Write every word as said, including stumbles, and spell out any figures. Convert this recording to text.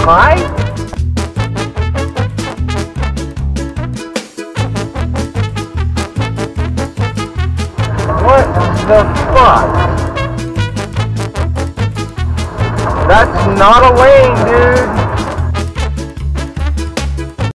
Mike? What the fuck? That's not a lane, dude.